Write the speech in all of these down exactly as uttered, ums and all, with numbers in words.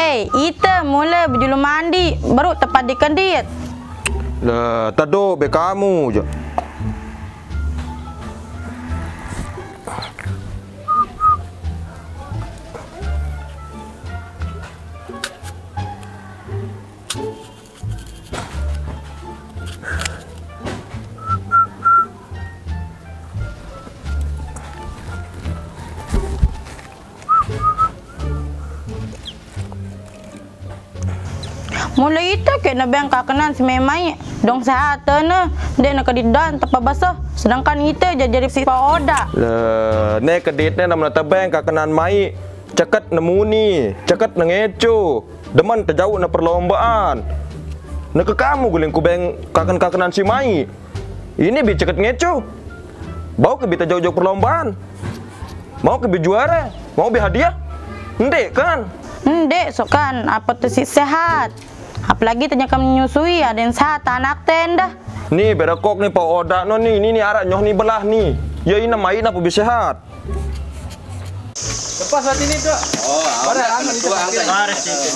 Eh, ita mula berjulu mandi, baru tepat di kendit. Lah, tado be kamu je. Mula ita ke na bang kakenan si memai dong sehat na dia nak kedidan tepa basah sedangkan ita jadi si oda. Lah, ne keditne namna tabeng kakenan mai. Ceket nemu ni, ceket nengeco. Deman terjauh na perlombaan. Na ke kamu guling ku beng kaken-kakenan si mai. Ini bi ceket ngeco. Bau ke bi terjauh-jauh perlombaan. Mau ke bi juara, mau bi hadiah. Ndek kan? Ndek so kan apa tu si sehat. Apalagi ternyata menyusui ada yang sehat anak tenda. Nih berakok nih Pak Oda no nih, ini nih arak nyoh nih belah nih. Ya ini main apa bisa sehat. Lepas saat ini tuh. Oh, ada angin itu angin. Baris itu.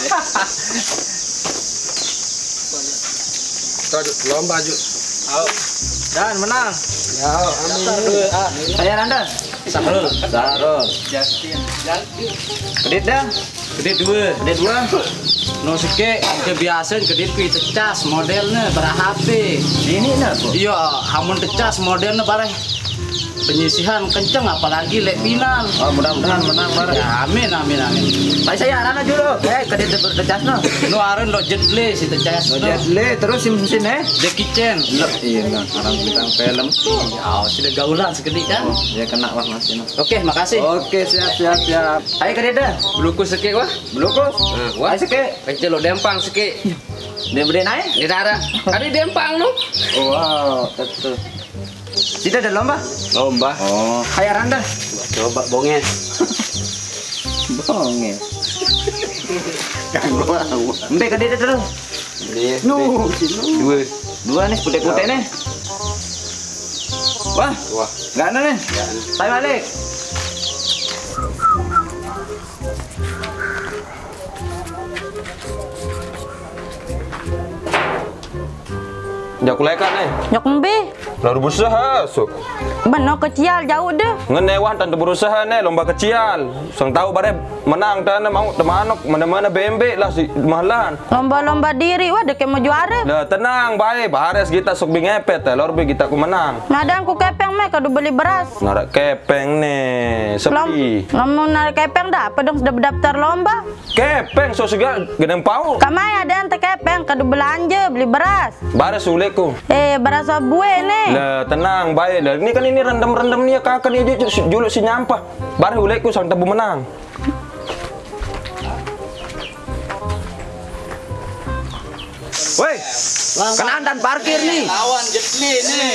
Tuh, lomba ju. Au. Dan menang. Ya, amin. Saya Randa. Sarul. Sarul. Justin. Justin. Kedit dah. Kedit dua. Kedit dua. No sike kebiasaan kedit pi tecas modelnya bara H P. Ini na po. Iya, hamun tecas modelnya bara penyisihan kenceng apalagi lek final. Oh, mudah-mudahan menang bara. Ya, amin amin amin. Baik saya arana dulu. Eh, kedit bertecas no. No aran lo jetle si tecas. Lo jetle terus sim mesin eh. Jackie Chan. Lo iya nah, arang bintang film. Ya, sudah gaulan sekedik kan. Oh, ya kena wah Mas Dino. Oke, makasih. Oke, siap siap siap. Ayo kedit dah. Blukus seke wah. Blukus. Nah, wah seke. Pencelo dempang seke. Dia bede naik? Di dara. Ada dempang lu. Wow, betul. Tidak ada lomba? Lomba. Oh. Kayak Randa. Coba bonges. Bonges. Kan gua. Mbak ke dia terus. Dia. Nu, dua. Dua nih putih-putih nih. Wah. Wah. Enggak ada nih. Saya balik. Jak lekat nih. Nyok mbe. Lalu berusaha so. Beno kecil jauh deh. Ngenewan tante berusaha nih lomba kecil. Sang tahu bare menang tante mau temanok mana-mana B M B lah si mahalan. Lomba-lomba diri wah dek mau juara. Lah tenang bae, bahares kita sok bingepet teh, lor bi kita ku menang. Nadang ku kepeng me kadu beli beras. Narak kepeng nih, sepi. Ngomong narik kepeng dah apa dong sudah berdaftar lomba? Kepeng so segala gedeng pau. Kamai ada yang kepeng kadu belanja beli beras. Bares uleku. Eh beras bue nih. Lah tenang bae dah. Ini kan ini rendam-rendam nih kakak nih juluk si nyampah. Bare uleku sang tebu menang. Woi, kenaan parkir nih. Lawan Jetli nih.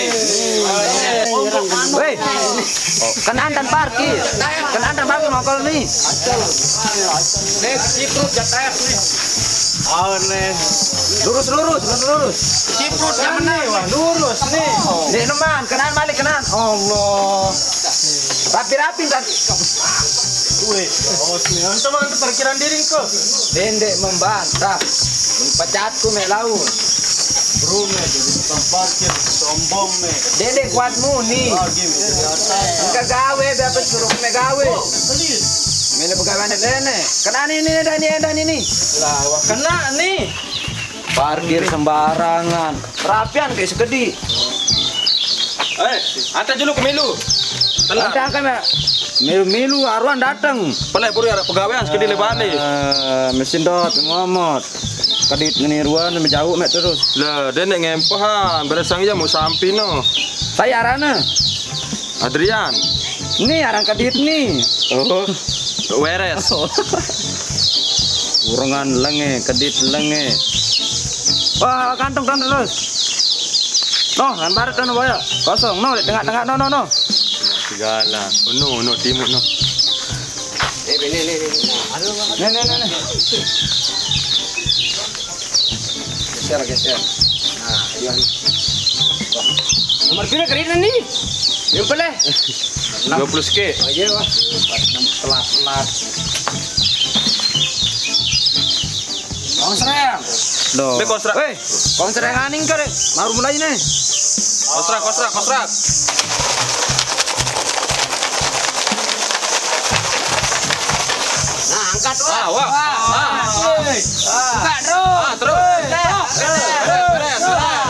Woi, kenaan dan parkir. Kenaan dan parkir ngokol nih. Nih, ciprut jatah nih. Oh nih. Lurus lurus, lurus. Ciprut yang menang. Wah, lurus nih. Nih teman, kenaan balik kenaan. Allah. Rapi-rapi kan. Wih, oh sih. Teman parkiran diri kok. Dendek membantah. Pecatku mek laut. Bro nih, jadi tukang parkir sombong nih. Dendek kuatmu nih. Enggak gawe dapat suruh mek gawe. Mene pegawai nenek. Kena ini dan ini dan ini. Lah, wah kena nih. Parkir sembarangan. Rapian kayak segede. Eh, antar dulu ke Milu. Telah. Antar kan ya. Milu-milu aruan datang. Pelai buru ada pegawaian segede lebar nih. Mesin dot ngomot. Kadit ngeniruan menjauh mek terus. Lah, dia nek ngempahan, beresang aja mau sampai no. Saya arana. Adrian. Ini arang kadit nih. Oh. Weres. Urangan lenge, kadit lenge. Wah, kantong kan terus. No, kan barat no boya. Kosong no, tengah-tengah no no no. Segala. Oh, no, no timur no. Eh, ini ini ini. Aduh, nih nih nih. Geser geser. Nah, ayo. Nomor berapa kali ini? Yang boleh. dua puluh K. Oh iya, wah. enam telat-telat. Konsreng. Loh. Be konsrak. Weh, konsreng aning ka deh. Baru mulai nih. Konsrak, konsrak, konsrak. Nah, angkat wah. Ah, wah. Ah. Angkat terus. Ah, terus. Beres, beres,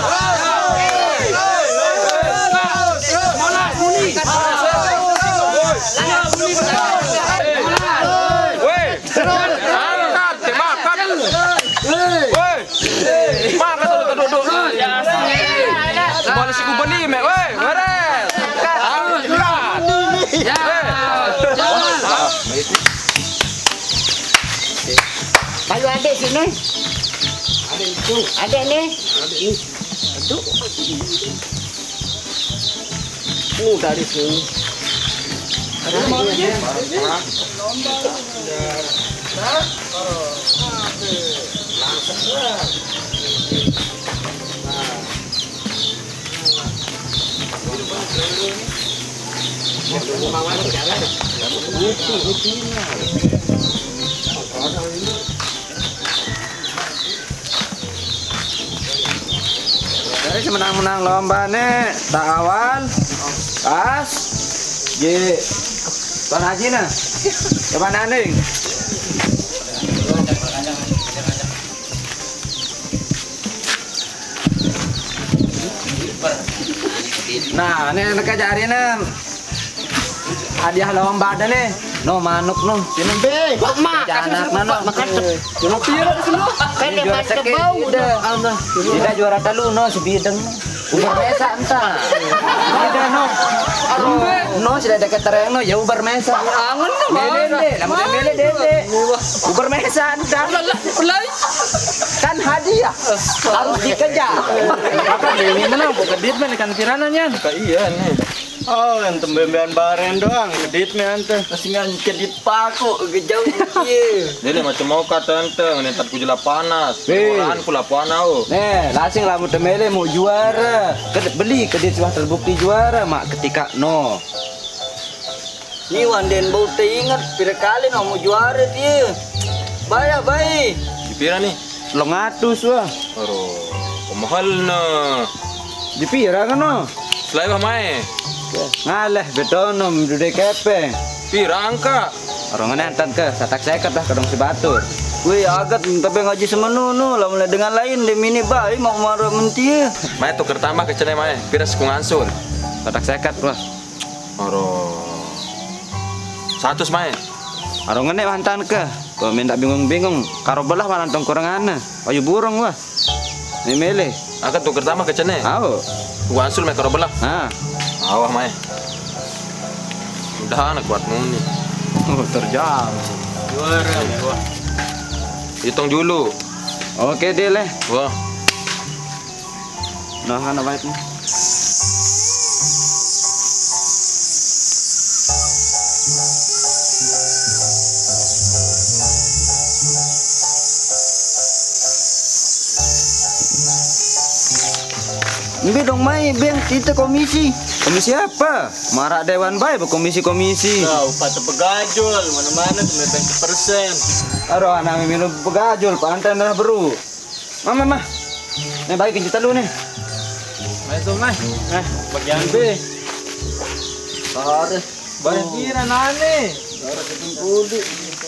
Woi. Angkat, makan. Woi. Makan duduk-duduk. Boleh si kubeni, mek. Woi, beres. Kalau adik sini. Adik itu. Adik ni. Adik ni. Aduh. Oh, dari sini. Ada mana ni? Dari semenang-menang lomba nih, tak awal, pas, ye, Tuan Haji nah, kemana nih? Nah, ini mereka cari nih hadiah lomba ada nih. No manuk no, sini be, Kok makan anak mana? makan Cuma pira semua. Kan dia Juara makan seke, bau. tidak. Tidak juara talu no sebidang. Ubar mesa entah. Tidak no. No sudah dekat tereng no ya ubar mesa. Angon no. Mele deh, lama mele dede. Ubar mesa entah. Kan hadiah harus dikejar. Apa ini mana? Bukan duit mana kan pirananya? Iya nih. Oh, yang tembembean baren doang, kedit me ante. Pasingan kedit paku gejauh kieu. Jadi macam mau kata ente, ngenetat ku jela panas. Weh. Orang pula panau. Nih, lasing lah mau temele mau juara. Kedit beli kedit sudah terbukti juara mak ketika no. Ni wanden bau teh ingat pira kali no mau juara dia. Bayar baik. Dipira nih? Long atus wah. Aduh, mahal na. Dipira kan no. Selai bah mai. Ngalah betonom dudek kepe. Pira angka. Orang antan ke satak seket lah kedong si batur. Wih, agak tapi ngaji semenu no, lah mulai dengan lain demi ni baik mau marah mentia. Mai tuker tambah ke cenai mai. Pira sekung ansul. Satak seket wah. Aduh. Satu mai. Orang ngene mantan ke. Kau minta bingung-bingung. Karo belah manantong kurang ana. Ayu burung wah. Ini mele. Angkat tuker tambah ke cenai. Au. Ku ansul mai karo belah. Ah. Awah mai. Udah anak kuat nuni. Oh, terjang. Juara wah. Hitung dulu. Oke deh leh. Wah. Nah, ana baik nih. Ini dong mai, beng kita komisi. Komisi apa? Marak dewan baik berkomisi-komisi. Nah, upah pegajul, mana-mana tuh dua puluh persen. Aduh, anak minum pegajul, pantai dah beru. Mama, mah. Nih bagi kita lu nih. Mai tuh mai. Eh, Bagian B. Sare. Bayar kira nane. Sare ketemu kudi.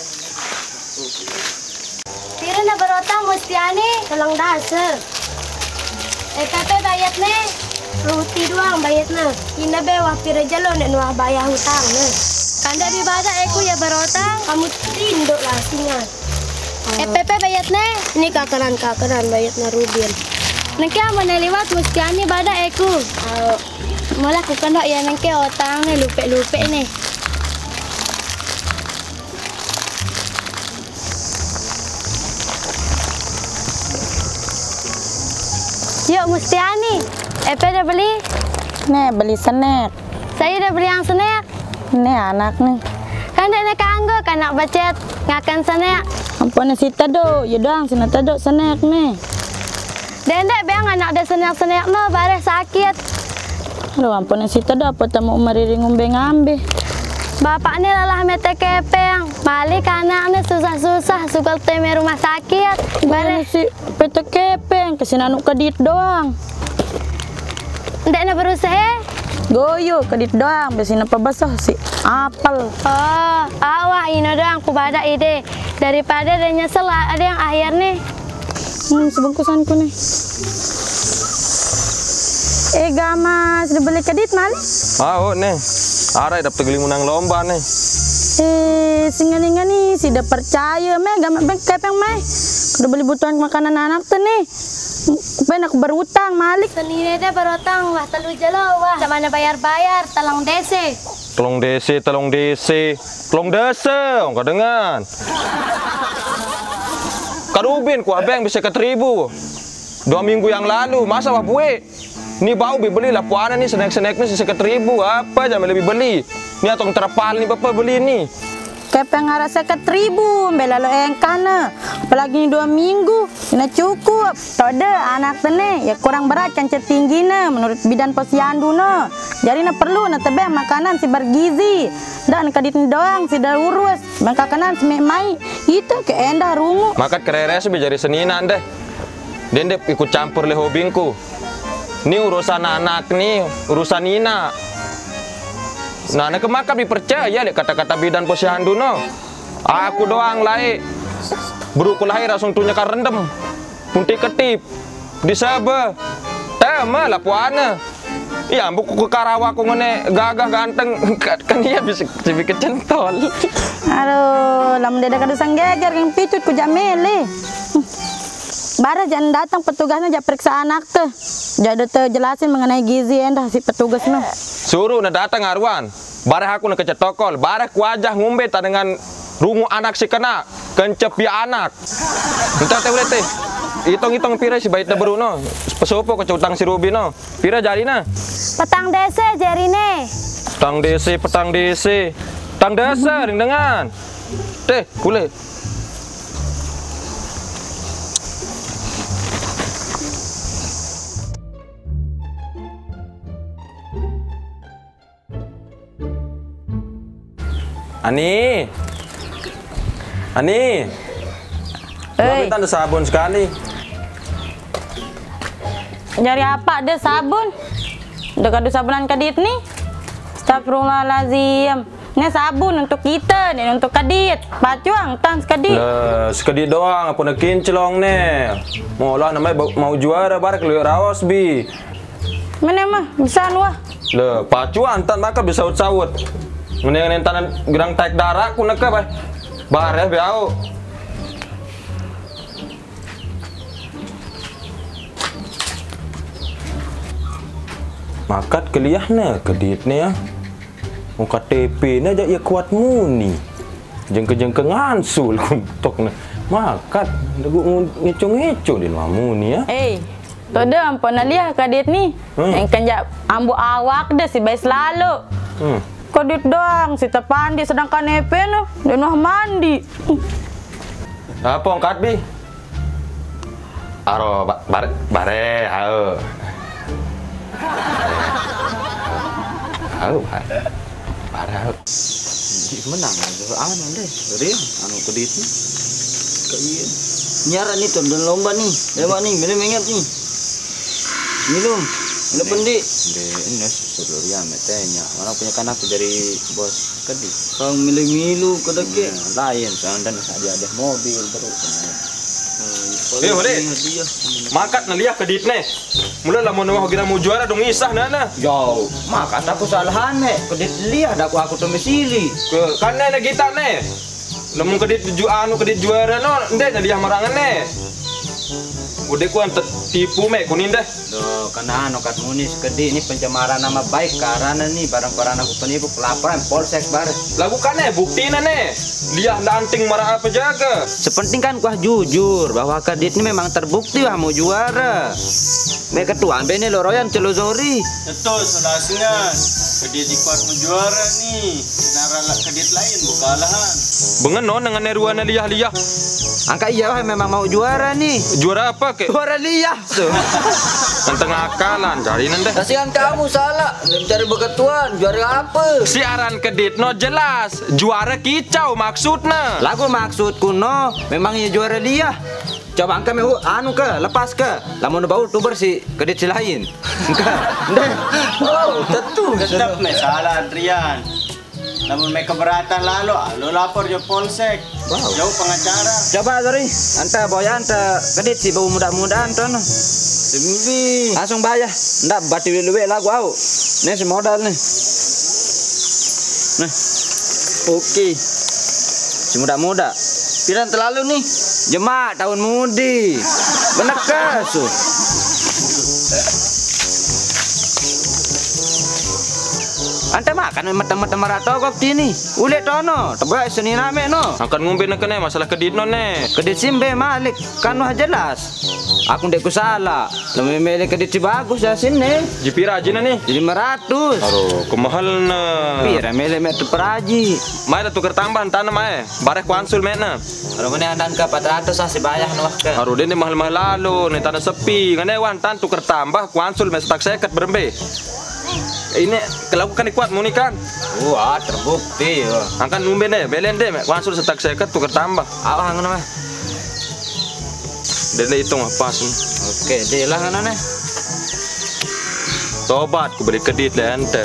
Tira na barota mustiani talang dasa. Eh tata bayat ne ruti doang bayat na. Ina be wah pira jalo nek nuah bayar hutang ne. Kanda bi bada eku ya barota kamu tinduk lah singa. Eh pepe bayat ne ini kakaran kakaran bayat na rubin. Nengke mana lewat mustiani bada eku. Malah ku kena ya nengke otang ne lupe-lupe ne. Yuk Mustiani, Epe udah beli? Nih beli snack. Saya udah beli yang snack. Nih anak nih. Kan dek kanggo kan nak bacet ngakan snack. Ampun si tado, ya doang sini tado snack nih. Dendek beang anak ada snack-snack no bare sakit. Aduh ampun si tado apa tamu umari ngombe ngambe. Bapaknya lelah mete kepeng, balik anaknya susah-susah, suka teme rumah sakit. Balik si pete kepeng, kesini anu kedit doang. Ndek na berusaha? Goyo kedit doang, besina apa basah si apel. Oh, awak ini doang, ku badak ide. Daripada ada nyesel ada yang akhir nih. Hmm, sebungkusanku nih. Eh gama, sudah beli kedit mali? Mau nih, arai dapat geling menang lomba nih. Eh, singa-singa nih, sudah percaya meh, gama beng kepeng meh. Udah beli butuhan makanan anak tuh nih. Ben aku berutang malik. Senine deh berutang, wah telu jelo wah. Zamana bayar-bayar, talang dese. Tolong desi, tolong desi, tolong desa, enggak dengan. Karubin, ku abeng bisa ke teribu. Dua minggu yang lalu, masa wah bue. Ini bau beli lah puana nih senek-seneknya sisa ke teribu. Apa jangan lebih beli. Ini atong terpal nih bapak beli nih. Kepeng harus seket ribu, bela lo engkana. Apalagi ini dua minggu, ini cukup. Tode anak tene, ya kurang berat kan tinggi na, menurut bidan posyandu na. Jadi na perlu na tebe makanan si bergizi. Dan kadit doang si dah urus, makanan si mai itu ke endah rungu. Makat kereres bijari seninan deh. Den deh ikut campur le hobingku. Ini urusan anak nih, urusan Nina. Nah, nak kemakan dipercaya deh kata-kata bidan posyandu no. Aku doang lai. Buruku lahir langsung tunya kan rendem. Punti ketip. Di sabe. Tema lah puana. Iya, buku ke Karawaku ngene gagah ganteng kan dia bisa lebih kecentol. Aduh, lamun deda kadusang geger yang picut ku jamele. Bara jangan datang petugasnya jangan periksa anak tuh. Jadi tuh jelasin mengenai gizi endah si petugasnya. Suruh na datang Arwan. Bara aku na kecetokol. Bara ku wajah ngumbe ta dengan rungu anak si kena. Kencep ya anak. Entah teh boleh teh. Hitung-hitung pira si baitna beruno. Pesopo ke utang si Ruby no. Pira jari na? Petang dese jarine. Petang dese, petang dese. Petang desa ring dengan. Teh, boleh. Ani, Ani, Hei, minta ada sabun sekali. nyari apa deh sabun? Udah kado sabunan kadit nih. Astagfirullahaladzim. Ini sabun untuk kita, nih untuk kadit. Pacuang, tang sekadit. Lah, sekadit doang, apa nak kinclong nih? Mau lah namanya mau juara barak lu rawas bi. Mana mah, bisa wah. Lah, pacuan tan maka bisa saut-saut. Mendingan tanan gerang taik darah ku nak apa? Bare beau. Makat keliahna keditnya ya. Muka T P na aja ia kuat muni. Jengke-jengke ngansul kuntokna. Makat dagu ngeco-ngeco di muni ya. Eh, tuh deh ampun lihat kadit nih. Hmm. Yang kenjak ambu awak deh si bayi selalu. Hmm. Kadit doang, si tepandi sedangkan nepe no, dan mah mandi. Apa angkat bi? Aro ba bare bare hao. Hao bare hao. Menang aja anu deh. Real anu kedit nih. Kayak nyara nih tuh dan lomba nih. Lewat nih, minum ingat nih. Minum. Minum pendi. Di ini suruh ya metenya. Orang punya kan aku dari bos kedit. Kau milu-milu kedeke. Lain soalnya dan saja ada mobil terus. Eh, boleh. Makat na liah kedit nih. Mula lah mau nama kita mau juara dong isah nana. Jauh. Maka aku salahan nih. Kedit lihat aku aku domisili. Ke kan na kita nih. Namun kedit ju anu kedit juara no, ndek na liah marangan nih. Udah ku antet tipu me kunin dah. Loh, karena anu kat munis kedit ini pencemaran nama baik karena nih barang-barang aku penipu pelaporan polsek bar. Lakukan nih bukti nih. Liah lanting marah apa jaga. Sepenting kan kuah jujur bahwa kedit ini memang terbukti wah mau juara. Me ketua ambe ini loroyan celuzori. Betul, selasinya kedit kuat menjuara nih. Nara kedit lain bukalahan. Bengen no dengan neruana liah-liah. Angka iya wah memang mau juara nih. Juara apa ke? Juara liah tuh. tengah akalan cari nende. Kasihan kamu salah. Mencari begituan, juara apa? Siaran kedit no jelas, juara kicau maksudnya. Lagu maksudku no, memang ya juara dia. Coba angka mehu anu ke, lepas ke. Lamun bau tu bersih, kedit si lain. Ke. Ndeh. Oh, tentu. Tetap me salah Adrian. Namun me keberatan lalu, lo lapor je polsek. Wow. Jauh pengacara. Coba sorry, anta boya anta kedit si bau muda-mudaan tu no. Demi. Langsung bayar. Ndak bati luwe lagu au. Nih si modal nih. Nih. Oke. Si muda-muda. Piran terlalu nih. Jemaah tahun mudi. Bener kasu. Ante makan mata-mata marato kok sini. Ulet tono, tebak seni rame no. Akan ngumbe nak kene masalah kedit no ne. Kedit simbe malik kan wah jelas. Aku ndek ku salah. Lebih milih kedit si bagus ya sini. Jipira aja nih. Jadi lima ratus. Aduh, kemahal na. Pira milih metu peraji. Mai dah tukar tambahan tanah mai. Barek kuansul mena. Kalau mana andan ke empat ratus asih bayar noh ke. Aduh, dia ni mahal-mahal lalu, ni tanah sepi. Ngane wan tan tukar tambah kuansul mes tak seket berembe. Ini kelakukan kuat muni kan. Wah, terbukti ya. Angkan ngumbe ne, belen deh, kuansul setak seket tukar tambah. Awah ngono mah. Dia hitung pas. Oke, dia lah ngono ne. Tobat ku beli kedit le ente.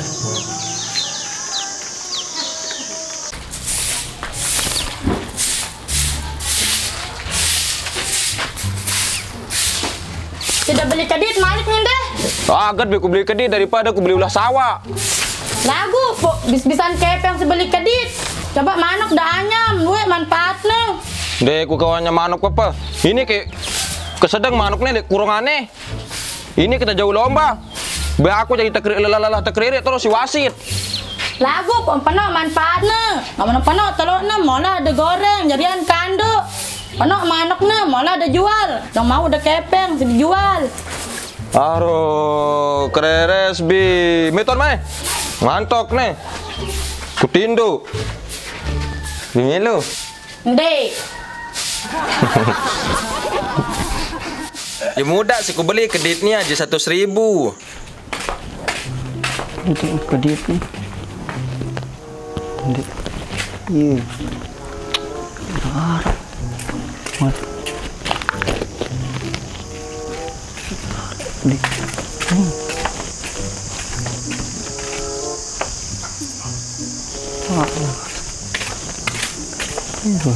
Tidak beli kedit malik nih deh. Agak be ku beli kedit daripada ku beli ulah sawah. Lagu, bis-bisan kepeng sebeli kedit. Coba manuk dah anyam, gue manfaatnya. Dek ku kawannya manuk apa? Ini ke kesedang manuknya dek kurang aneh. Ini kita jauh lomba. Be aku jadi tekrir lalalah tekrir terus si wasit. Lagu penuh manfaatnya. Kamu penuh telurnya malah ada goreng, jadian kanduk. Penuh manuknya malah ada jual. Yang mau ada kepeng, sedih jual. Aduh, kereres bi. Meton mai. Ngantok nih. Kutindo. Ini lu. Ndek. Ya mudah sih ku beli keditnya aja satu seribu. Itu kedit nih. Kedit. Iya. Mas. Kedit. Hmm. Ah. Itu.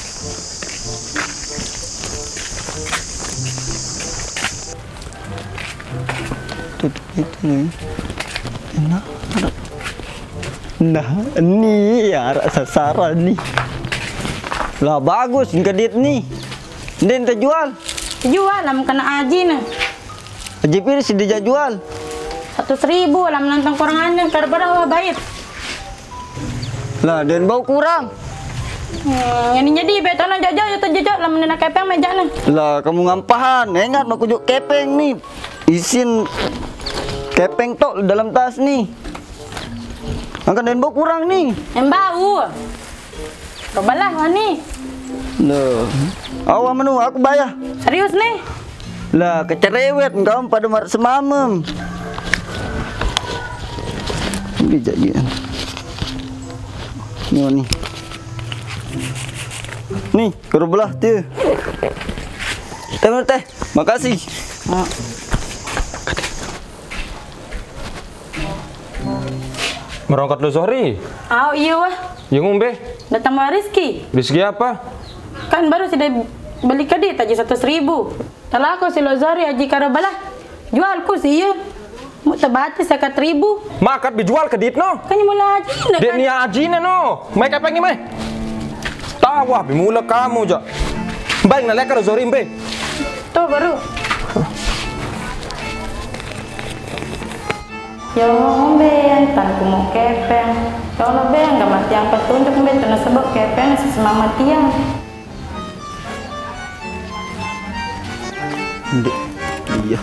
Itu nih. Enak. Nah, ini ya sasaran nih. Lah bagus kedit nih. Ndek kita jual. Jual lah kena aji nih. Aji pir si dia jual. Satu seribu lah menantang kurangannya karena baik. Lah dan bau kurang. Hmm, ini jadi betona jajah ya terjajah lah menena kepeng meja nih. Lah kamu ngampahan, ingat mau kujuk kepeng nih. Isin kepeng tok dalam tas nih. Angkat dan bau kurang nih. Yang bau. Cobalah nih. Loh. Awak menu aku bayar. Serius nih? Lah kecerewet engkau pada mar semamem. Bijak dia. Ini nih. Nih, karo belah tu. Teh teh, makasih. Oh. Merangkat lu sorry. Oh iya wah. Yang ngombe. Datang mau Rizky. Rizki apa? Kan baru sudah beli kedit aja satu seribu. Kalau aku si Lozori aji karabalah. Jualku sih ya. Mau tebati sekat ribu. Makat dijual kedit no. Kan mula aji nak. Dia niat aji no. Mai kepeng ni mai. Tahu ah, bimula kamu je. Baik nak lekar Zori mbe. Tuh baru. Yo ben tan ku mau kepeng. Kalau ben enggak mati yang petunjuk ben tuna sebab kepeng si semangat tiang. Ndek. Iya.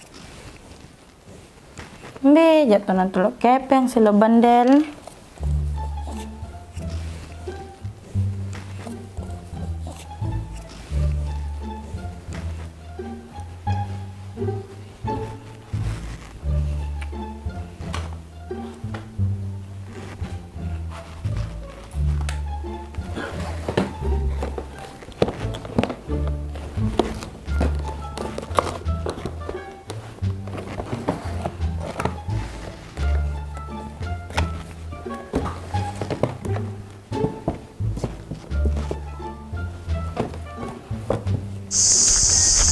Be, jatuh nanti lo kepeng si lo bandel.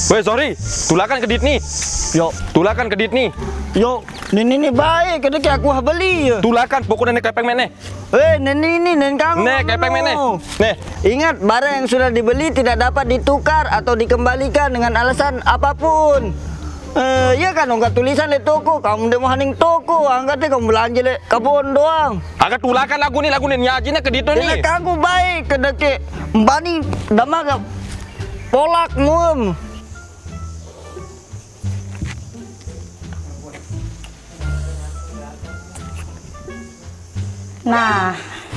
Weh, sorry. Tulakan kedit nih. Yo, Tulakan kedit nih. yo, nini ni baik kada ke aku beli ya. Tulakan pokok nenek kepeng mek nih. Eh, nini ni nen kamu. Nih, kepeng mek nih. Nih. Ingat, barang yang sudah dibeli tidak dapat ditukar atau dikembalikan dengan alasan apapun. Eh, iya kan, enggak tulisan le toko, kamu demo haning toko, angkat deh kamu belanja le kebun doang. Agak tulakan lagu nih, lagu nih nyajinya kedit nih. Ini kamu baik kada ke mbani damaga polak muem. Nah,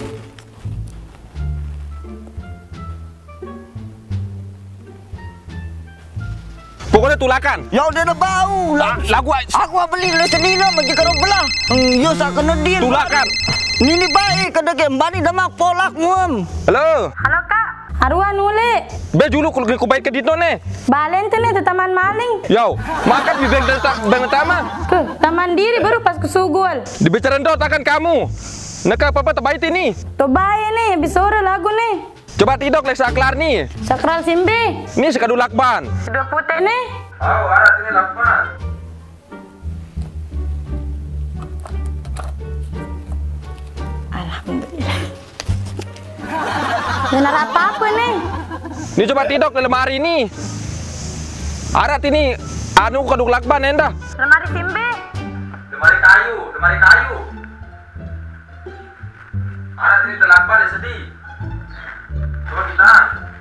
Pokoknya tulakan. Ya udah ada bau lah. Lagu Aku beli le sendiri mah karo belah. Hmm, yo sak kena deal. tulakan. Nini baik kada ke mbani damak polak muem. Halo. halo Kak. Haruan ule. Be julu ku ku baik kedit nih. Balen tuh nih taman maling. Yo, makan di beng beng tama. Ke taman diri baru pas kesugul. Dibicara dot akan kamu. Neka apa terbaik ini. Tuh bayi nih, habis sore lagu nih. Coba tidok lek saklar nih. Sakral Simbi. Ini sekadu lakban. Dua putih nih. Oh, arat ini lakban. Alhamdulillah. Benar apa-apa nih. Ini coba tidok di lemari nih. Arat ini anu kaduk lakban enda. Lemari Simbi. Lemari kayu, lemari kayu. Arat ini lakban sedih. Coba kita.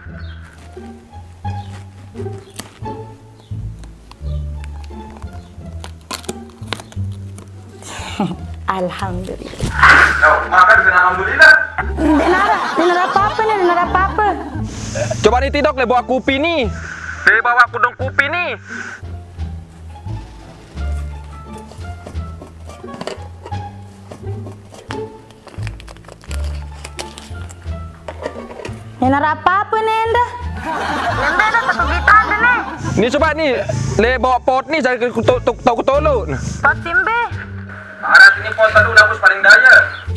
Alhamdulillah. Yo, makan kena alhamdulillah. Benar, benar apa-apa nih, benar apa-apa. Coba nih tidok le bawa kupi nih. Le bawa kudung kupi nih. Benar apa-apa nih enda. Enda ada satu kita ada nih. Ini coba nih le bawa pot nih cari toko tolo. Pot Simbi. Arat ini pot tadu dapus paling daya.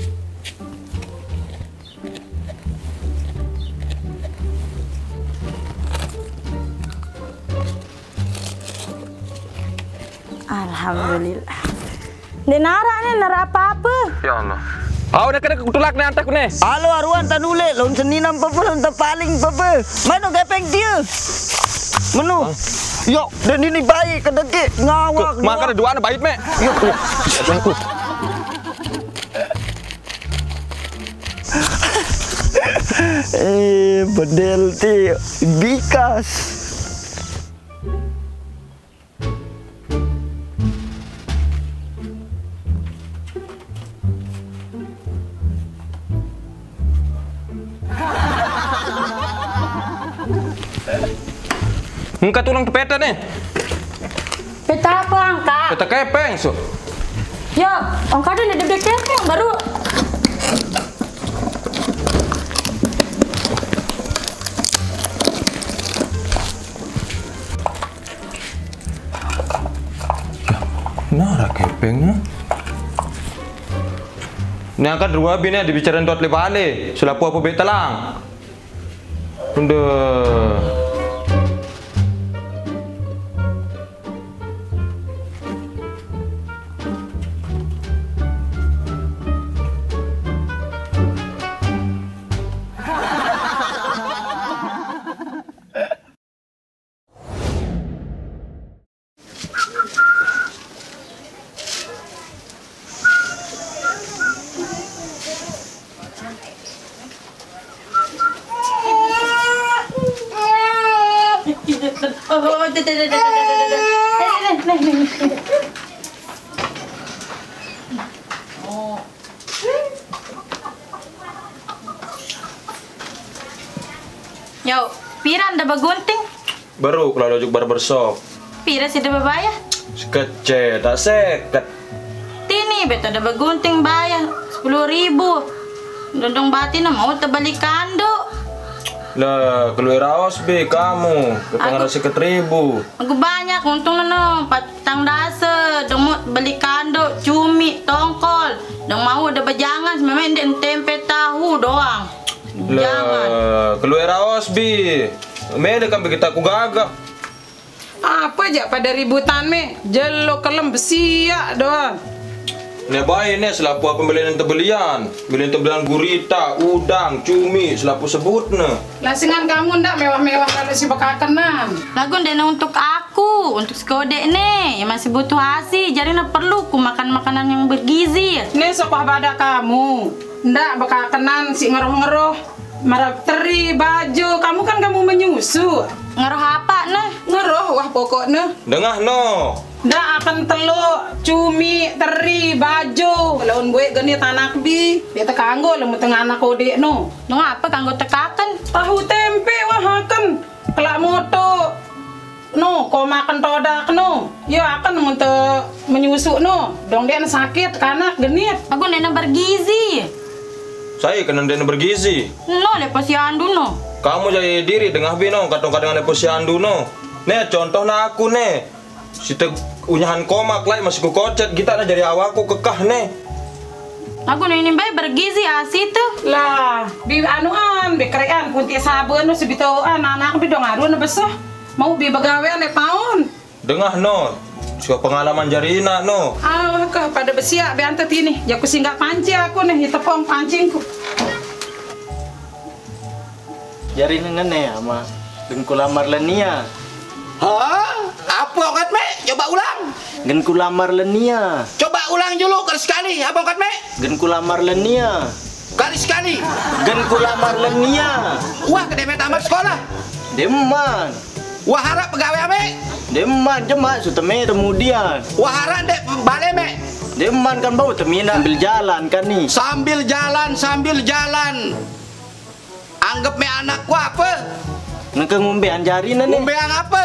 Alhamdulillah. Di nara nih, nara apa-apa. Ya Allah. Oh, nak kena kutulak nih antak nih. Halo aruan tanule, laun seninam papa, laun paling papa. Mana gepeng dia? Menu. Yo, dan ini baik kada ke ngawak. Makan ada dua baik mek. Yo. Eh, bedel ti bikas. Engkau tulang peta nih. Peta apa angka? Peta kepeng so. Ya, angka ada di kepeng baru. Nara kepengnya. Ini angkat dua bini dibicarain tot lebale. Selapu apa betalang. Udah. Oh, dah, dah, dah, dah, dah, dah, dah. Eh, nih, nih, nih. Oh. Yo, pira anda bagunting? Baru kalau lojuk barbershop. Pira sih dah bayar? Sekece, tak seket. Tini beto dah bagunting bayar sepuluh ribu. Dondong batin na mau terbalik kando. Lah, keluar raos be kamu, kepengen seket ribu. Aku banyak untung nono, patang dasa, demut beli kando, cumi, tongkol, dong mau ada bajangan, memang den tempe tahu doang. Jangan. Lah, keluar raos be. Mede kan kita aku gagap. Apa aja pada ributan me? Jelo kelem besia doang. Ne bae ne selaku pembelian tebelian, belian tebelian gurita, udang, cumi selaku sebutne. Lasingan kamu ndak mewah-mewah kalau si bakakenan. Lagu dana untuk aku, untuk sekodek nih yang masih butuh asi. Jadi na perlu ku makan makanan yang bergizi. Nih sokah pada kamu. Ndak bakakenan si ngeroh-ngeroh. Marap teri, baju, kamu kan kamu menyusu. Ngeroh apa nah? Ngeroh wah pokoknya. Dengah no. Ndak akan telur, cumi, teri, baju. Lawan gue genit anak bi. Dia tekanggo lemu tengah anak kode no. No apa kanggo tekakan? Tahu tempe wah akan. Kelak moto. No, kau makan todak no. Ya akan untuk menyusu no. Dong dia sakit kanak genit. Aku nena bergizi. Saya kena dena bergizi. No le posyandu no. Kamu jadi diri dengah bino kadang-kadang ada posyandu no. Ne contoh na aku ne. Sita unyahan komak lai masih ku kocet kita na jadi awaku kekah ne. Aku ini bae bergizi asi tuh. Lah, bi anuan, bi kerean kunti sabun no sebitoan anak bi dong arun besah. Mau bi bagawean le paon. Dengah no. Suka pengalaman jarina no. Ah, kah pada besia bi antet ini. Jaku singgah panci aku nih hitepong pancingku. Jari nene ama genku lamar lenia. Hah? Apa ongkat me? Coba ulang. Genku lamar lenia. Coba ulang dulu kali sekali. Apa ongkat me? Genku lamar lenia. Kali sekali. Genku lamar lenia. Wah, kedeme tamat sekolah. Deman. Wah, harap pegawai me. Deman cuma suteme kemudian. Wah, harap dek balik me. Deman kan bau temina ambil jalan kan nih. Sambil jalan, sambil jalan. Anggap me anakku apa? Nengke ngumbean jari nene. Ngumbean apa?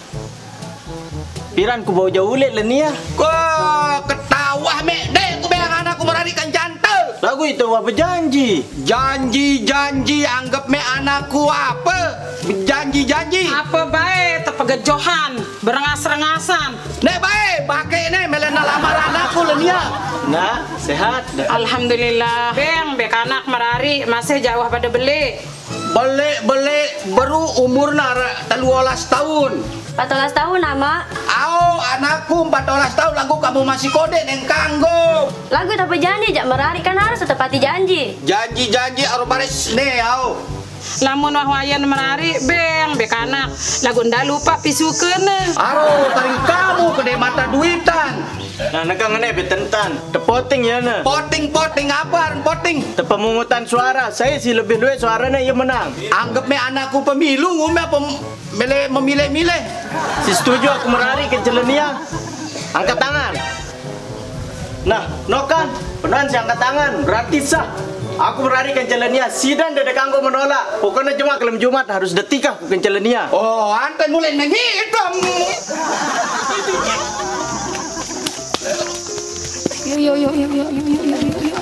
Piran ku bau jauh ulet lenia. Kok ketawa me. Dek, ku beang anakku merarikan jantel. Lagu itu apa janji? Janji-janji anggap me anakku apa? Janji-janji. Apa baik tepegejohan, berengas-rengasan. Nek baik, pakai nih melena lamar anakku lenia. Nah, sehat. Alhamdulillah. Beng, bek anak merari masih jauh pada beli. Beli-beli baru umur nara teluolas tahun. empat belas tahun nama. Au, anakku empat belas tahun lagu kamu masih kode neng kanggo. Lagu tapi janji jak merari kan harus tepati janji. Janji-janji aru baris nih au. Lamun wahwayan merari beng bek anak. Lagu ndak lupa pisukeun. Aru taring kamu kede mata duitan. Nah, nekang ngene betentan. Tepoting ya na. Poting-poting apa? Poting. Tepemungutan suara. Saya sih lebih duit suaranya yang menang. Anggap me anakku pemilu ngume pem mele memilih-milih. Si setuju aku merari ke Jelenia. Angkat tangan. Nah, nokan. Penan si angkat tangan. Berarti sah. Aku merari ke Jelenia. Sidan dedek kanggo menolak. Pokoknya cuma kelem Jumat harus detikah ke Jelenia. Oh, anten mulai nenghitam. Yo yo yo yo yo yo yo yo yo.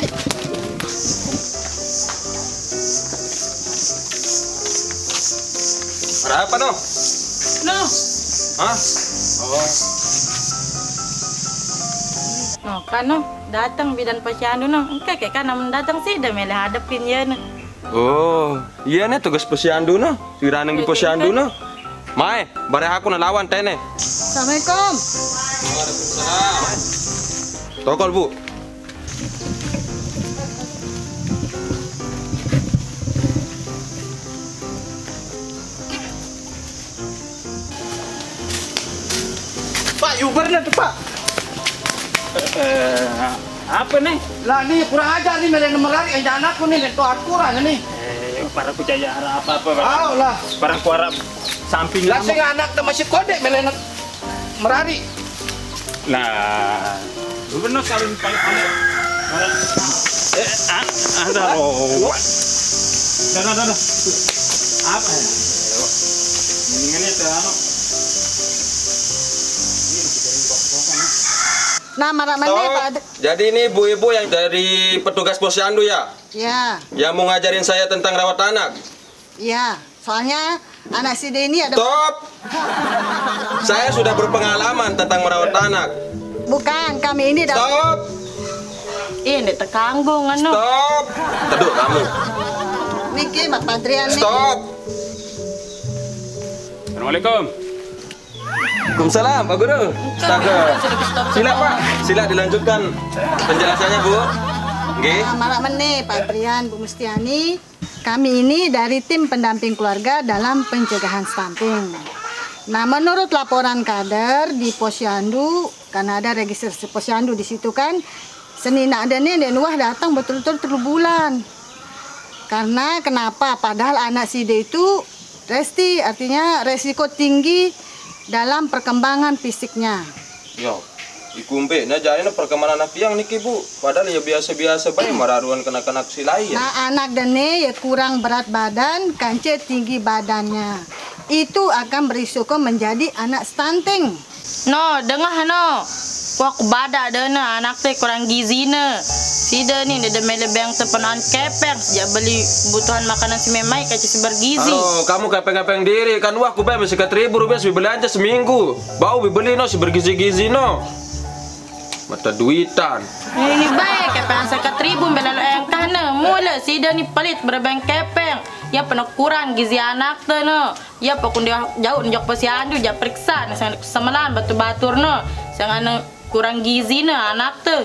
Ada apa no? No. Hah? Oh. No kan no, datang bidan posyandu no. Engke kayak kan namun datang sih dah mele hadapin ya no. Oh, iya nih tugas posyandu no. Siraneng di posyandu no. Mai, bare aku nalawan tene. Assalamualaikum. Tokol bu. Pak, Uber nih tuh Pak. Eh, apa nih? Lah nih kurang ajar nih melen merari aja anakku nih itu aturan nih. Eh, para ku jaya arah apa-apa. Aw lah. Para ku arah samping Lah sing anak teh masih kode melen merari. Lah, gubernur kalian paling paling. Eh, ah, ada loh. Dah, dah, dah. Apa ya? Mendingan itu anu. Nah, marah mana Pak? Jadi ini ibu-ibu yang dari petugas posyandu ya? Ya, Yang mau ngajarin saya tentang rawat anak. ya. Soalnya anak si Denny ada... Stop! Saya sudah berpengalaman tentang merawat anak. Bukan, kami ini... dapat- Stop! Ini tekanggung anu. Stop! Teduh kamu. Niki, Mak Padrian nih. Stop! Assalamualaikum. Waalaikumsalam, Pak Guru. Astaga. Sila Pak, sila dilanjutkan penjelasannya Bu. Oke. Nah, malam ini Pak Adrian, Bu Mustiani, kami ini dari tim pendamping keluarga dalam pencegahan stunting. Nah, menurut laporan kader di Posyandu, karena ada registrasi Posyandu di situ kan, Senin ada nih dan wah datang betul-betul terbulan. Karena kenapa? Padahal anak si D itu resti, artinya resiko tinggi dalam perkembangan fisiknya. Yo, ikumbe, nah jadi perkembangan anak tiang niki Bu. Padahal ya biasa-biasa baik mararuan kanak-kanak si lain. Nah, anak dene ya kurang berat badan, kance tinggi badannya. Itu akan berisiko menjadi anak stunting. No, dengar no. Wah, badak dana anak teh kurang gizi ne. Sida nih dia melebeng tepenan kepeng sejak beli kebutuhan makanan si memai kayak si bergizi. Halo, kamu kepeng-kepeng diri kan wah aku bayar sekitar ribu rupiah si belanja seminggu. Bau beli no si bergizi-gizi no. Mata duitan. Ini baik kepeng sekitar ribu belalo yang kana mula sida nih pelit berebeng kepeng. Ya pernah kurang gizi anak tuh no. Ya pokoknya dia jauh njok Posyandu ja periksa nah semelan batu-batur no. Jangan kurang gizi no anak tuh.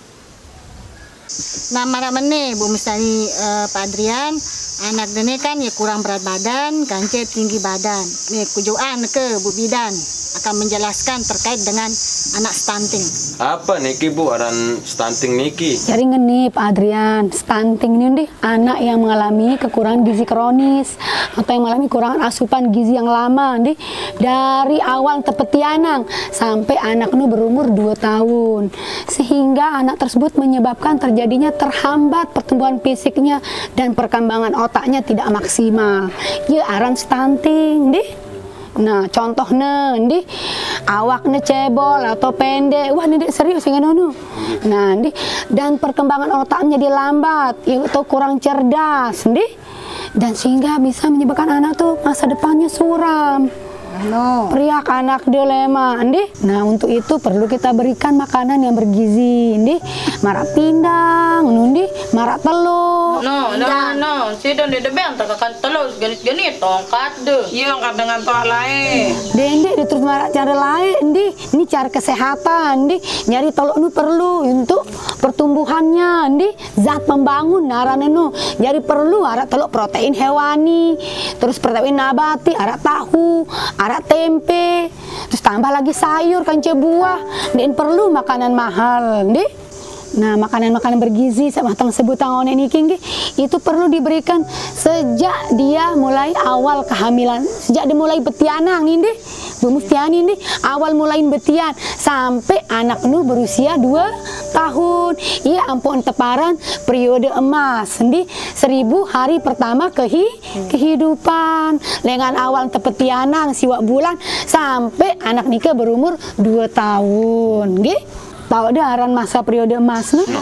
Nah, marah meneh Bu Mustiani, uh, Pak Adrian, anak dene kan ya kurang berat badan, kance tinggi badan. Nih kujuan ke Bu Bidan akan menjelaskan terkait dengan anak stunting. Apa niki Bu aran stunting niki? Jadi ngeni Pak Adrian, stunting ini nih anak yang mengalami kekurangan gizi kronis atau yang mengalami kekurangan asupan gizi yang lama nih dari awal tepetianang sampai anak nu berumur dua tahun. Sehingga anak tersebut menyebabkan terjadinya terhambat pertumbuhan fisiknya dan perkembangan otaknya tidak maksimal. Ya aran stunting nih. Nah, contohnya ndi awaknya cebol atau pendek. Wah, ini serius ya nu. Nah, ndi dan perkembangan otaknya jadi lambat atau kurang cerdas, ndi. Dan sehingga bisa menyebabkan anak tuh masa depannya suram. No. Priak anak dilema, ndi. Nah, untuk itu perlu kita berikan makanan yang bergizi, ndi. Marak pindang, nundi, marak telur. No, no, no. Si don de beng takakan telur genit-genit tongkat deh. Iya, angkat dengan toa lain. Dende diterus marak cara lain, ndi. Ini cara kesehatan, ndi. Nyari telur nu perlu untuk pertumbuhannya, ndi. Zat pembangun narane nu. Jadi perlu arak telur protein hewani, terus protein nabati, arak tahu, arak tempe, terus tambah lagi sayur, kance buah, dan perlu makanan mahal, ndi. Nah, makanan-makanan bergizi sama tang sebutan one niki itu perlu diberikan sejak dia mulai awal kehamilan, sejak dia mulai betianang ini, Bu Mustiani ini awal mulai betian sampai anak nu berusia dua tahun. Iya ampun teparan periode emas, di seribu hari pertama kehi kehidupan dengan awal tepetianang siwak bulan sampai anak nikah berumur dua tahun, nggih. Tahu dah aran masa periode emas nu?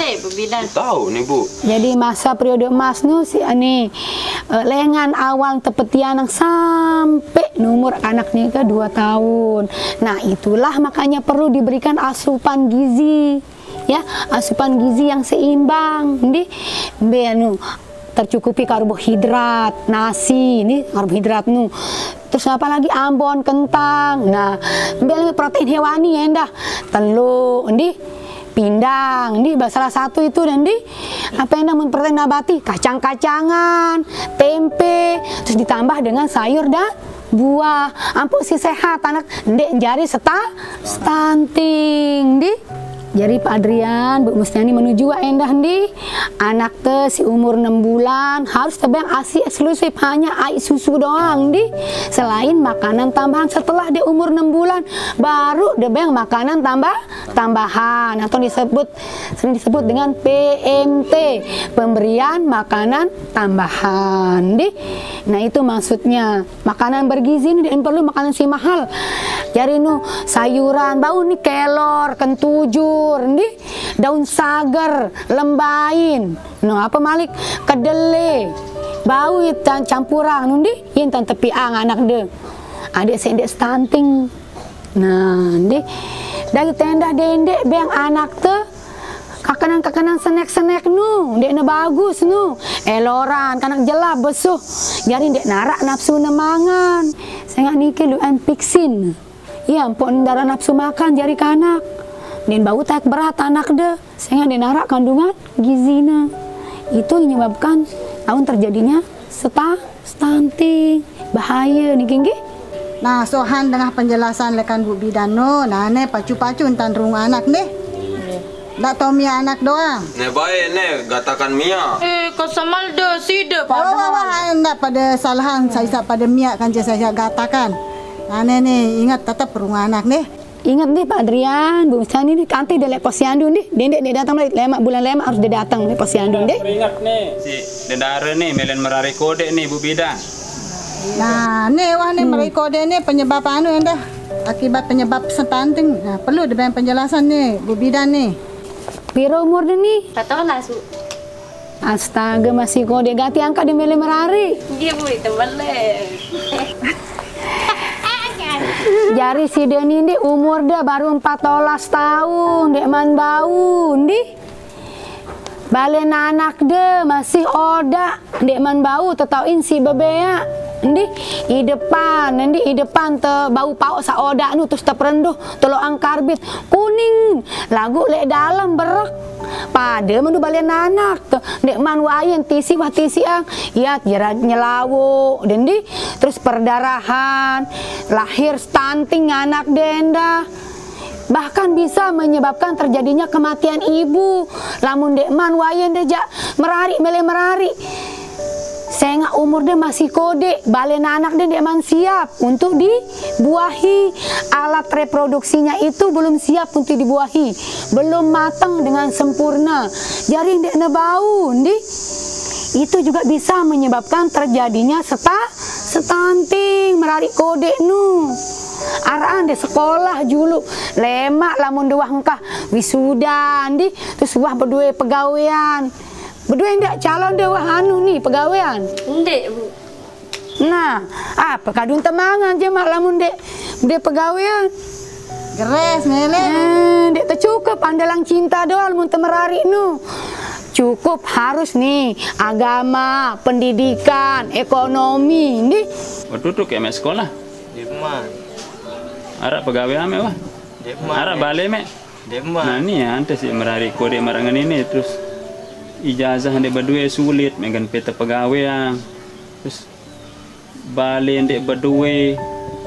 Tahu nih Bu. Jadi masa periode emas nu si ani uh, lengan awal tepetianang sampai nomor anak nikah dua tahun. Nah itulah makanya perlu diberikan asupan gizi, ya asupan gizi yang seimbang, di benu tercukupi karbohidrat, nasi ini karbohidrat nu. Terus apa lagi ambon, kentang. Nah, ambil protein hewani ya endah. Telur, ndi pindang, ndi salah satu itu dan ndi apa yang namanya protein nabati, kacang-kacangan, tempe, terus ditambah dengan sayur dan buah. Ampun si sehat anak ndek jari seta stunting, ndi. Jadi Pak Adrian, Bu Mustiani menuju endah ndi anak te si umur enam bulan harus tebang asi eksklusif hanya air susu doang ndi. Selain makanan tambahan setelah dia umur enam bulan baru tebang makanan tambah tambahan atau disebut sering disebut dengan P M T, pemberian makanan tambahan ndi. Nah itu maksudnya makanan bergizi ini dan perlu makanan si mahal. Jadi nu sayuran bau nih kelor, kentujur, nih daun sagar, lembain, no apa malik kedele, bau dan campuran, nundi, yin tan tepi ang anak de, adik sendek stunting, nah, nih dari tenda dendek beng anak te. Kakanan-kakanan senek-senek nu, dek na bagus nu, eloran, kanak jelap besuh, jadi dek narak nafsu nemangan, saya nggak nikah lu an piksin. Ya ampun darah nafsu makan jari kanak. Dan bau tak berat anak deh. Sehingga dia narak kandungan gizina. Itu yang menyebabkan tahun terjadinya seta stunting. Bahaya nih gengge. Nah, sohan dengan penjelasan lekan Bu Bidan no. Nah, ne pacu-pacu entan rung anak nih. Nggak tahu Mia anak doang. Ne baik ne katakan Mia. Eh, kau samal de sida Oh, wah, wah, enggak pada salahan saya pada Mia kan saya katakan. Nah, ne nih ingat tetap rung anak nih. Ingat nih Pak Adrian, Bu Mustani nih kanti dia lek posyandu nih. Dia dia datang lagi lemak bulan lemak harus dia datang nih posyandu deh. Ingat nih si Dendara nih melen merari kode nih Bu Bidan. Nah, nih wah nih merai kode nih penyebab anu yang dah akibat penyebab stunting. Nah, perlu ada penjelasan nih Bu Bidan nih. Piro umur dia nih? Tak tahu lah, Su. Astaga masih kode ganti angka di mele merari. Dia boleh teman le. Jari si Deni ini umur dia baru empat belas tahun, dek man bau, ndi. Balen anak deh masih oda, dek man bau tetauin si bebea. Ndi i depan, ndi i depan te bau pau sa oda nu terus teperenduh telo angkarbit kuning lagu lek dalam berak pada menu balen anak te dek man wayen tisi wah tisi ang ya jera nyelawo dan di terus perdarahan lahir stunting anak denda bahkan bisa menyebabkan terjadinya kematian ibu lamun dek man wayen deja merari mele merari. Saya nggak umur dia masih kode, balen anak dia dia man siap untuk dibuahi. Alat reproduksinya itu belum siap untuk dibuahi, belum matang dengan sempurna. Jadi dia nebau, ndi. Itu juga bisa menyebabkan terjadinya seta, stunting, merari kode nu. Araan di sekolah julu lemak lamun dua engkah wisuda, ndi. Terus wah berdua pegawaian. Berdua ndak calon dewa anu nih pegawaian. Ndek, Bu. Nah, apa kadung temangan aja mak lamun dek dek pegawaian. Geres mele. Eh, dek tercukup andalang cinta doang mun temerari nu. Cukup harus nih agama, pendidikan, ekonomi nih. Waktu tu kayak sekolah. Deman. Ara pegawai ame wah. Deman. Ara balik mek. Deman. Nah ni ya ante si merari kode marangan ini terus ijazah ande berdua sulit megan peta pegawai terus balik ande berdua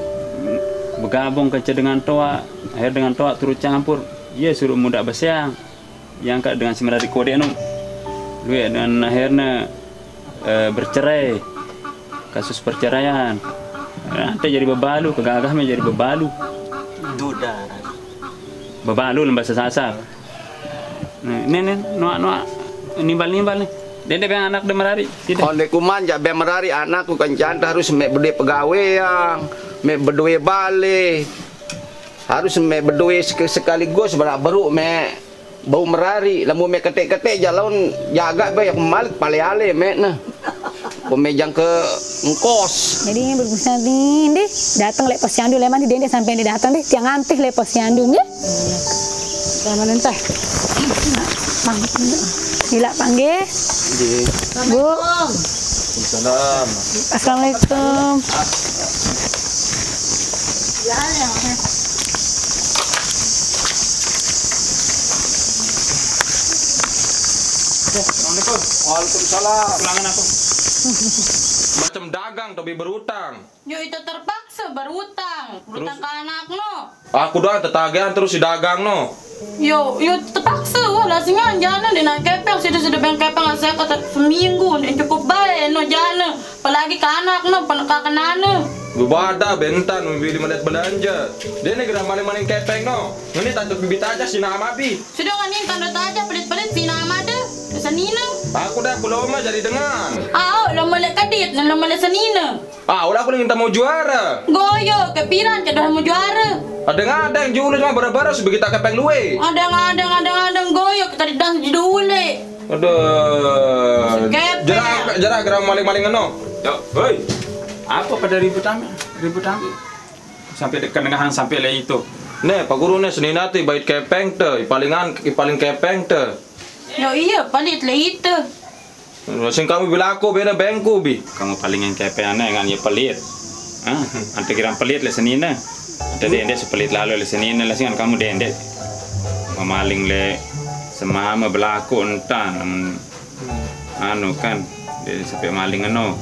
bergabung kerja dengan toa akhir dengan toa turut campur dia suruh muda besiang yang kak dengan si merari kode anu dua dan akhirnya e, bercerai kasus perceraian nanti jadi bebalu kegagah menjadi bebalu Duda. bebalu lembah sesasar nah, ini nih noa noa nimbal-nimbal nih. Dede bang anak de merari. Onde kuman ja be merari anak ku kencanta harus me bede pegawaian, me berdua balik. Harus me berdua sekaligus beru me bau merari, lamu me ketek-ketek jalan jaga be yang malik pale-ale me nah. Pemejang ke ngkos. Jadi ini berbusa nih, deh datang lek posyandu leman di dende sampai di datang deh tiang antih lek posyandu nih. Sama nenteh. Gila panggil. Bu. Salam. Assalamualaikum. Assalamualaikum. Waalaikumsalam. Pulangan aku. Macam dagang tapi berutang. Yo itu terpaksa berutang, berutang ke anak no. Aku doang tetagihan terus si dagang no. Yo, yo terpaksa wah lah singan jana di nak kepeng sudah sudah bang kepeng saya kata seminggu ni cukup baik no jana, apalagi ke anak no penekak kenana. Bubada bentan membeli menit belanja. Dia ni gerak maling-maling kepeng no. Ini tantuk bibit aja si nama bi. Sudah nganin tanda aja pelit-pelit si nama ada. Sanina. Aku dah pulau mah jadi dengan. Ah, lo melek kadit dan lo melek sanina. Ah, udah aku minta mau juara. Goyo, kepiran cedah mau juara. Ada ngadang julu cuma bara-bara sebegitu kepeng luwe. Ada ngadang, ada ngadang goyo kita di das di dule. Aduh. Jarak jarak gerak maling-maling no. Yo, hoi. Apa pada ribut ame? Ribut ame. Sampai dekat dengan sampai le itu. Ne, pak guru ne senin nanti bait kepeng te, palingan paling kepeng te. Yo iya, palit le itu. Sing kamu bilang aku beda bengku bi. Kamu palingan kepeng aneh kan ya pelit. Ah, ante kira pelit le senina. Ante tadi ende sepelit lalu le sini lah singan kamu dende memaling le semama berlaku entan anu kan dia sampai maling anu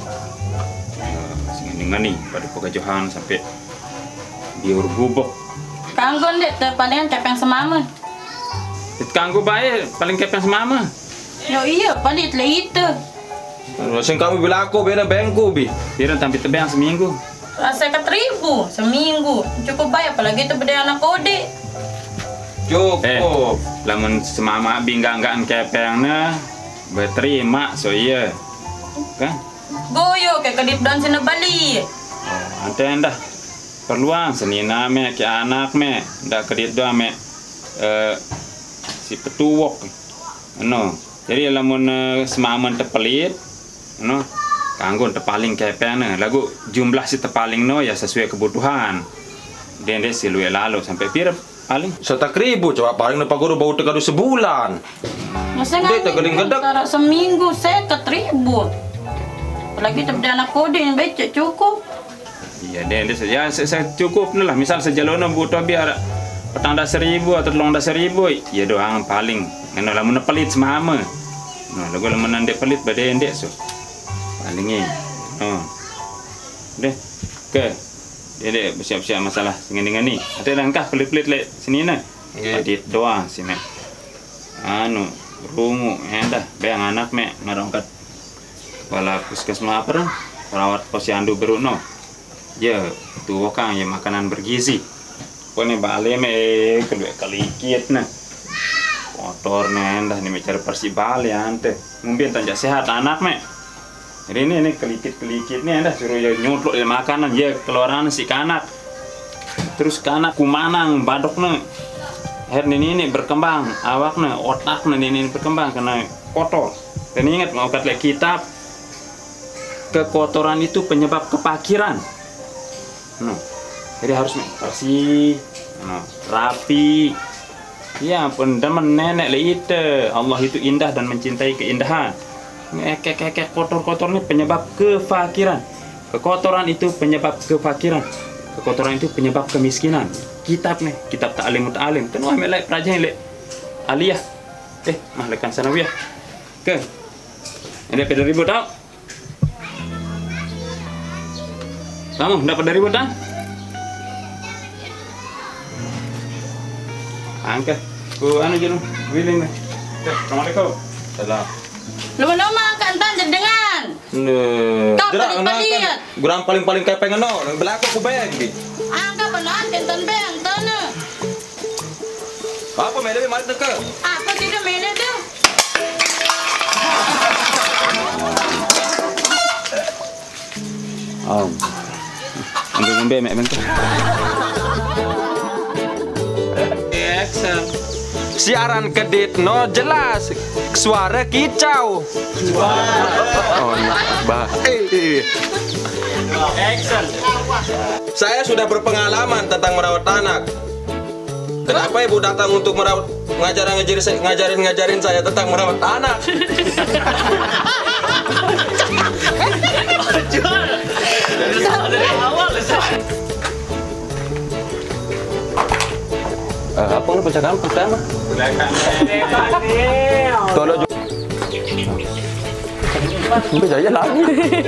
singan ngani pada pegajohan sampai biur gubok Kanggo dek palingan kepeng semama. Kanggo bae paling kepeng semama. Yo iya palit le itu. Sing kamu bilang aku beda bengku bi. Biar tampil tebang seminggu. Rasa ke ribu seminggu cukup bayar apalagi itu beda anak kode. Cukup. Eh, lamun semama binggang-nggaan kepengna berterima so iya. Kan? Goyo kayak kedip dan sini Bali. Oh, ante dah. Perluang senina me ke anak me ndak kedip doa me eh si petuwok. No. Jadi lamun uh, semaman tepelit no kanggo tepaling kepengna lagu jumlah si tepaling no ya sesuai kebutuhan. Dende si luwe lalu sampai pira paling setak ribu coba paling nepa guru bau tegadu sebulan. Masa Dia tegeling gedek. Antara seminggu seket ribu. Apalagi itu anak kode yang becek cukup. Iya dende ya saya cukup lah misal sejalona butuh biar petang dah seribu atau telung dah seribu ya doang paling ngono lamun pelit semama. Nah lagu lamun ndek pelit bade ndek so. Palingi. Oh. Deh. Ke. Dede bersiap-siap masalah dengan ni. Ada langkah pelit-pelit le sini na. Edit doa sini. Anu rungu hendah bayang anak me ngarongkat. Wala puskesmas apa perawat posyandu beruno. Ya, tu wakang ya makanan bergizi. Pone bale me kedua kali kiat na. Kotor hendah ni mencari persi bale ante. Mungkin tanjak sehat anak me. Jadi ini ini kelikit-kelikit nih anda suruh ya nyotlok ya makanan ya keluaran si kanak terus kanak kumanang badoknya akhir ini ini berkembang awaknya otaknya ini, ini berkembang karena kotor dan ingat mau kata kitab kekotoran itu penyebab kepakiran no. Jadi harus bersih no. Rapi ya pendemen nenek itu Allah itu indah dan mencintai keindahan. Kek-kek kotor-kotor ini penyebab kefakiran. Kekotoran itu penyebab kefakiran. Kekotoran itu penyebab kemiskinan. Kitab nih, kitab ta'lim muta'alim. Kan wah melek pelajaran lek aliyah. Eh, mahlekan sanawiyah. Ke. Ada pada ribu tau? Kamu dapat dari ribu tau? Angkat. Ku anu jenuh, willing nih. Assalamualaikum. Salam. Lama-lama angkat entan dengan. Nah, Kau jerak paling-paling. kan. Gurang paling-paling kayak pengen no, belakang aku bayang gitu. Angkat pelan kentan beng tanah. Apa mele mari deke? Apa tidak mele tu? Oh. Ambil ngombe mek bentuk. Excel. Siaran kedit no jelas suara kicau. Oh, bah. Eh. Saya sudah berpengalaman tentang merawat anak. Kenapa ibu datang untuk merawat ngajarin ngajarin ngajarin ngajarin saya tentang merawat anak? Uh, apa lu percakapan pertama? Kalau bisa aja lagi.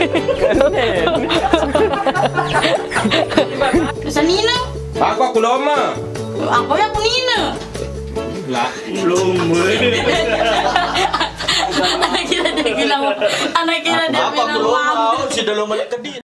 Bisa Nina? Aku aku lama. Aku ya aku Nina. Lah, belum. Anak kira dia bilang, anak kira dia bilang. Apa belum mau si dalam kedit.